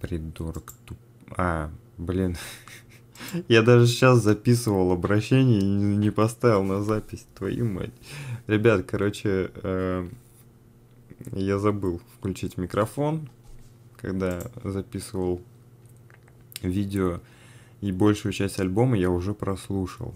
Придурок туп... Блин. Я даже сейчас записывал обращение и не поставил на запись, твою мать. Ребят, короче, я забыл включить микрофон, когда записывал видео, и большую часть альбома я уже прослушал.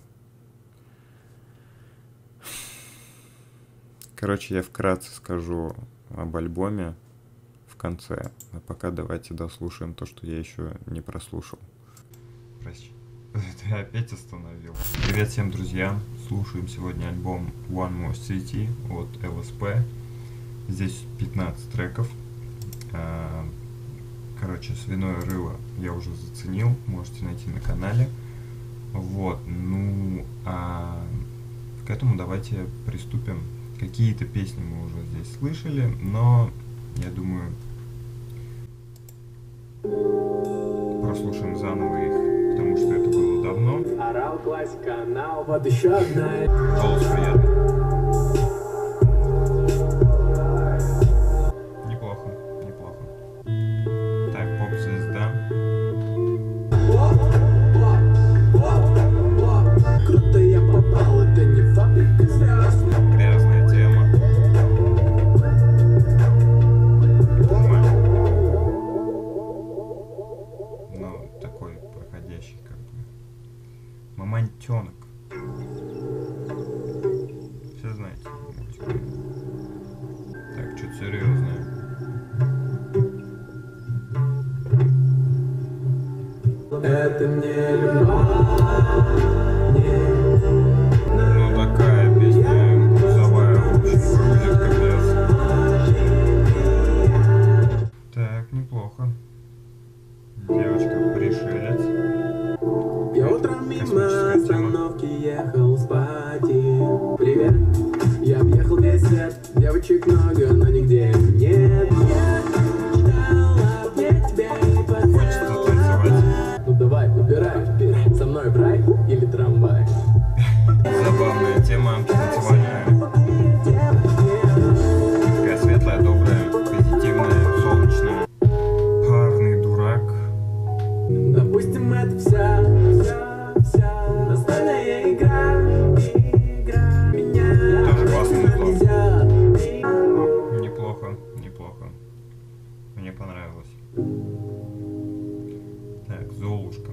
Короче, я вкратце скажу об альбоме в конце, а пока давайте дослушаем то, что я еще не прослушал. Прости, ты опять остановил. Привет всем друзьям, слушаем сегодня альбом One More City от LSP. Здесь 15 треков. Короче, «Свиное рыло» я уже заценил, можете найти на канале. Вот, ну, к этому давайте приступим. Какие-то песни мы уже здесь слышали, но я думаю, прослушаем заново их, потому что это было давно. Орал классик, канал, вот еще одна. Голос приятный. Неплохо, неплохо. Так, поп-звезда. Круто я попал, это не фабрика звезд. Грязная тема. Ну, такой проходящий как бы. Мамонтенок. Все знаете мультик. Так, что-то серьезное. Это мне любовь. Ну, такая песня грузовая, в общем, грузит капец. Так, неплохо. Девочка-пришелец. Я утром мимо остановки ехал спать и... Привет, я объехал весь свет. Девочек много, но нигде их нет. Я ждала, где тебя не подзову. Хочется танцевать. Ну давай, выбирай, со мной в рай или трамвай. Забавная тема, танцевальная. Такая светлая, добрая, позитивная, солнечная. Парный дурак. Допустим, это вся настольная игра. Меня тоже классный музло. нельзя. Неплохо, неплохо. Мне понравилось. Так, Золушка.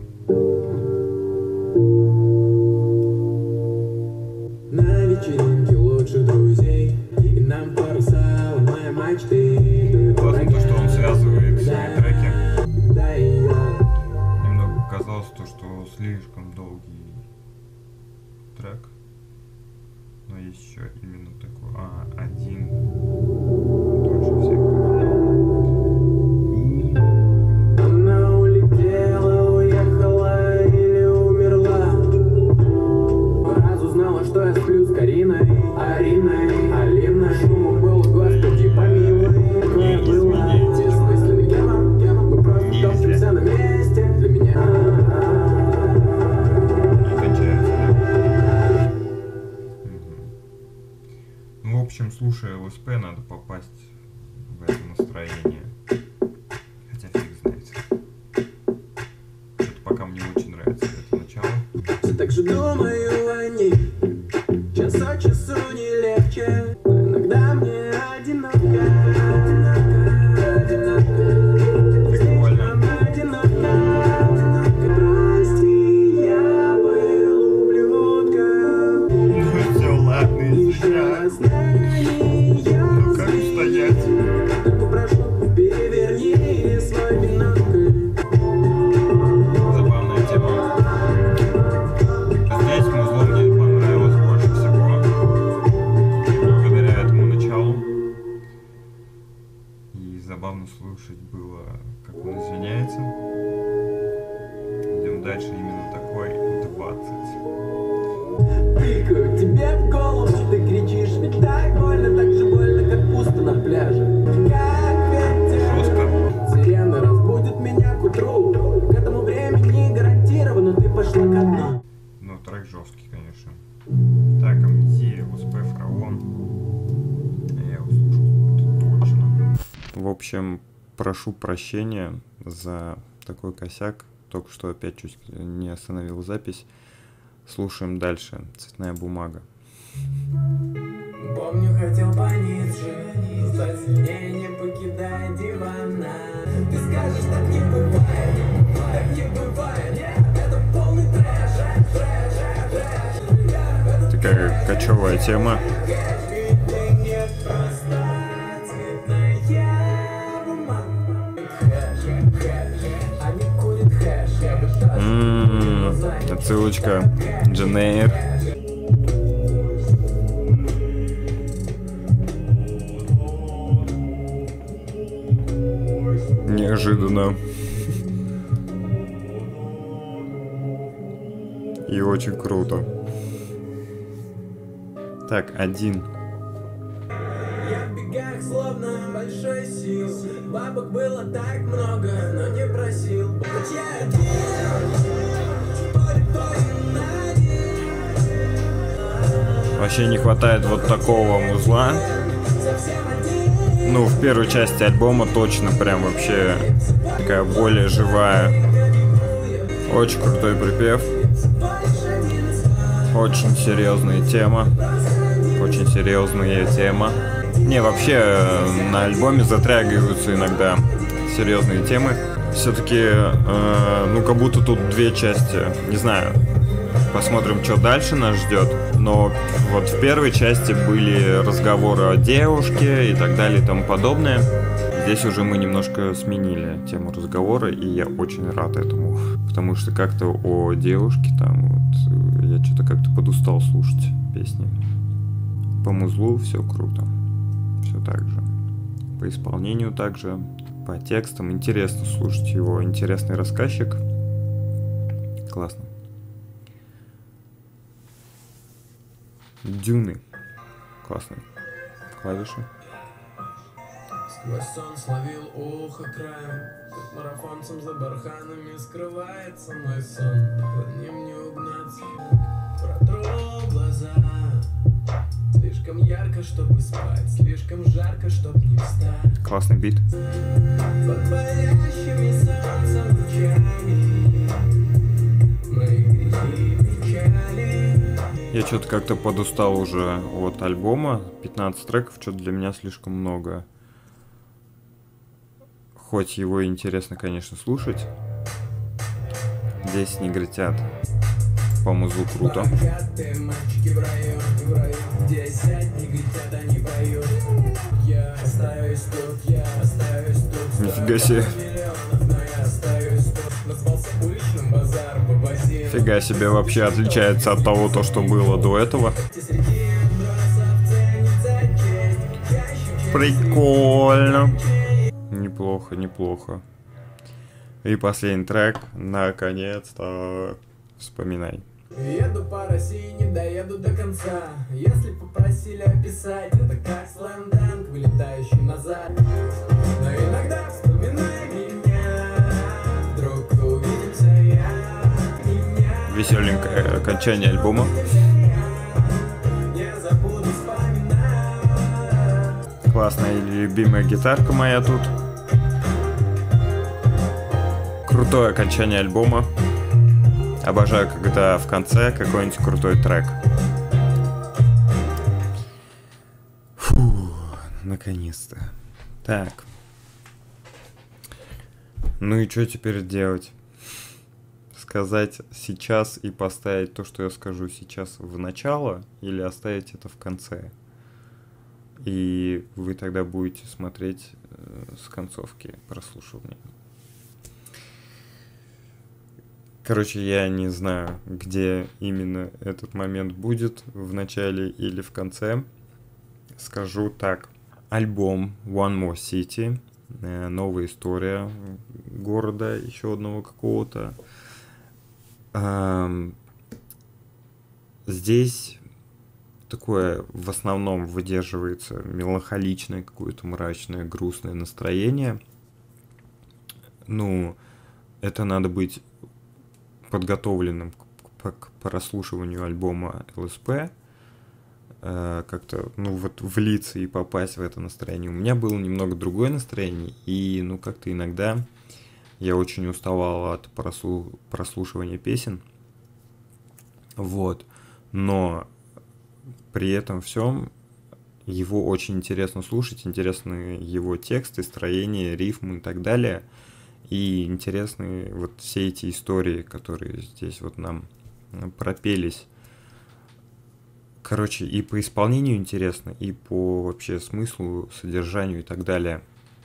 На вечеринке лучших друзей, и нам паруса, моя мечты. Классно то, что он связывает свои треки. Когда ее Немного показалось то, что слишком долгий трек. Но есть еще именно такой. Один дольше всех. она улетела, уехала или умерла. Разузнала, что я сплю с Кариной, Ариной, Алиной. Шумом был, господи, помилуй. Не изменяйте. Бессмысленный тема, мы просто Нельзя. топчемся на месте. Для меня Не кончается, да? Ну, в общем, слушая ЛСП, надо попасть в это настроение. Хотя фиг знает. Что-то пока мне очень нравится это начало. все так же думаю о ней. Час от часу не легче. Но иногда мне одиноко. Прикольно. Прости, я был ублюдком. Ну все, ладно, Еще извиняюсь. знания Ну как устоять? только прошу, переверни свой бинокль. Забавная тема. Здесь музло мне понравилось больше всего. Благодаря этому началу. И забавно слушать было, как он извиняется. Идем дальше, именно такой 20. Тыкаю тебе в голову, ты кричишь, ведь так же больно, как пусто на пляже. Как ветер. Жестко. Сирена разбудит меня к утру. К этому времени гарантированно ты пошла ко дну. Ну, трек жесткий, конечно. Так, Амнезия, ЛСП, Фараон. Я его слушал, это точно. В общем, прошу прощения за такой косяк. Только что опять чуть не остановил запись. Слушаем дальше. «Цветная бумага». Помню, хотел пониже, стать сильнее, не покидая дивана. Ты скажешь, так не бывает, так не бывает. Это полный трэш, трэш. Такая кочевая тема. Отсылочка Джейн Эйр. Неожиданно. И очень круто. Так, 1. Я в бегах словно большой сил. Бабок было так много, но не просил. Хоть я Вообще не хватает вот такого музла. Ну, в первой части альбома точно прям вообще такая более живая. Очень крутой припев. Очень серьезная тема. Очень серьезная тема. Не, вообще на альбоме затрагиваются иногда серьезные темы. Все-таки, ну, как будто тут 2 части. Не знаю. Посмотрим, что дальше нас ждет. Но вот в первой части были разговоры о девушке и так далее и тому подобное. Здесь уже мы немножко сменили тему разговора, и я очень рад этому. Потому что как-то о девушке там вот я что-то как-то подустал слушать песни. По музлу все круто. Все так же. По исполнению также. По текстам. Интересно слушать его. Интересный рассказчик. Классно. Дюны. Классные клавиши. Сквозь сон словил ухо краем, как марафонцем за барханами скрывается мой сон. Под ним не угнаться, протру глаза. Слишком ярко, чтобы спать, слишком жарко, чтобы не встать. Классный бит. Под парящими солнцем лучами мои грехи и печали. Я что-то как-то подустал уже от альбома. 15 треков, что-то для меня слишком много. Хоть его интересно, конечно, слушать. Здесь негритят. По музлу круто. Нифига себе. Фига себе, вообще отличается от того, то, что было до этого. Прикольно. Неплохо, неплохо. И последний трек, наконец-то. Вспоминай. Еду по России, не доеду до конца. Если попросили описать, это как слэм-данк, вылетающий назад. Но иногда вспоминай меня, вдруг увидимся я. Веселенькое окончание альбома. Не забуду вспоминать. Классная и любимая гитарка моя тут. Крутое окончание альбома. Обожаю, когда в конце какой-нибудь крутой трек. Фу, наконец-то. Так. Ну и что теперь делать? Сказать сейчас и поставить то, что я скажу сейчас в начало, или оставить это в конце? И вы тогда будете смотреть с концовки прослушивания. Короче, я не знаю, где именно этот момент будет, в начале или в конце. Скажу так. Альбом One More City, новая история города, еще одного какого-то. Здесь такое в основном выдерживается меланхоличное, какое-то мрачное, грустное настроение. Ну, это надо быть подготовленным к прослушиванию альбома ЛСП. как-то, ну, вот влиться и попасть в это настроение. У меня было немного другое настроение, и, ну, как-то иногда я очень уставал от прослушивания песен, вот, но при этом всем его очень интересно слушать, интересны его тексты, строение, рифмы и так далее, и интересны вот все эти истории, которые здесь вот нам пропелись. Короче, и по исполнению интересно, и по вообще смыслу, содержанию и так далее.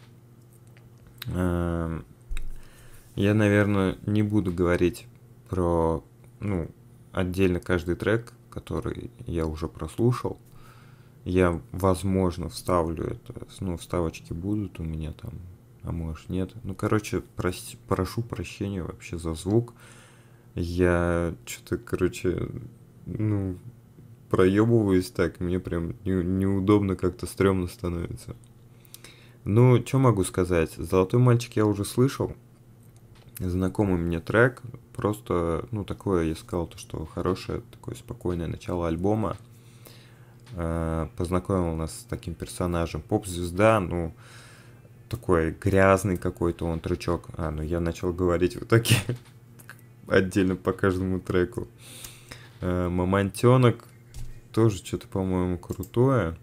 Я, наверное, не буду говорить про, ну, отдельно каждый трек, который я уже прослушал. Я, возможно, вставлю это, ну, вставочки будут у меня там, а может нет. Ну, короче, прошу прощения вообще за звук. Я что-то, короче, ну, проебываюсь так, мне прям неудобно, как-то стрёмно становится. Ну, что могу сказать? «Золотой мальчик» я уже слышал. Знакомый мне трек. Просто, ну, такое, я сказал, то, что хорошее, такое спокойное начало альбома. Познакомил нас с таким персонажем. Поп-звезда, ну, такой грязный какой-то он трючок. Ну, я начал говорить в итоге отдельно по каждому треку. Мамонтенок тоже что-то, по-моему, крутое.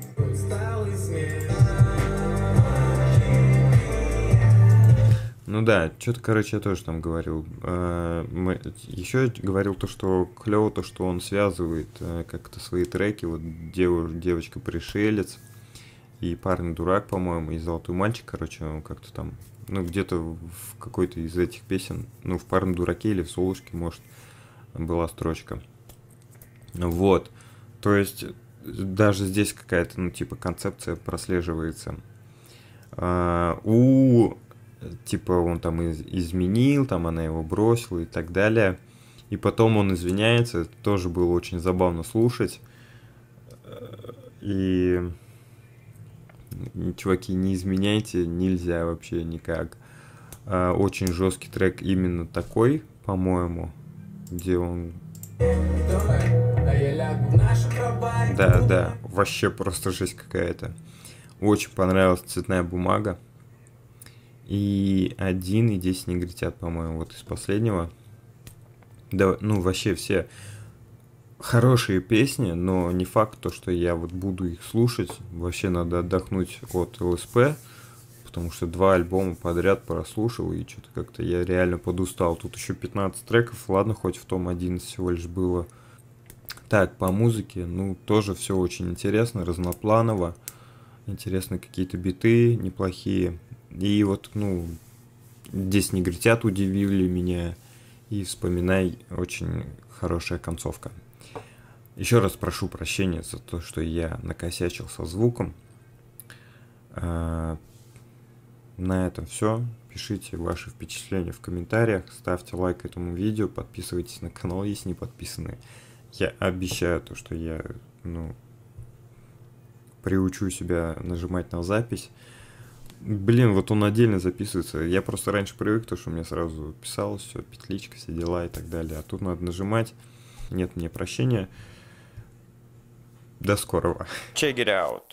Ну да, что-то, короче, я тоже там говорил. Еще говорил то, что клево то, что он связывает как-то свои треки. Вот девочка-пришелец и парень дурак, по-моему, и золотой мальчик, короче, он как-то там, ну, где-то в какой-то из этих песен, ну, в парном дураке или в Солушке, может, была строчка. Вот. То есть даже здесь какая-то, ну, типа, концепция прослеживается. Типа, он там изменил, там она его бросила и так далее. И потом он извиняется. Это тоже было очень забавно слушать. И, чуваки, не изменяйте, нельзя вообще никак. Очень жесткий трек именно такой, по-моему, где он... Да, вообще просто жесть какая-то. Очень понравилась «Цветная бумага». И 1, и 10 негритят, по-моему, вот из последнего. Да, ну, вообще все хорошие песни, но не факт то, что я вот буду их слушать. Вообще надо отдохнуть от ЛСП, потому что 2 альбома подряд прослушал, и что-то как-то я реально подустал. Тут еще 15 треков, ладно, хоть в том 11 всего лишь было. Так, по музыке, ну, тоже все очень интересно, разнопланово. Интересны какие-то биты неплохие. И вот, ну, 10 негритят удивили меня. И вспоминай, очень хорошая концовка. Еще раз прошу прощения за то, что я накосячил со звуком. На этом все. Пишите ваши впечатления в комментариях. Ставьте лайк этому видео. Подписывайтесь на канал, если не подписаны. Я обещаю то, что я, ну, приучу себя нажимать на запись. Блин, вот он отдельно записывается. Я просто раньше привык, то, что мне сразу писалось, все, петличка, все дела и так далее. А тут надо нажимать. Нет мне прощения. До скорого. Check it out.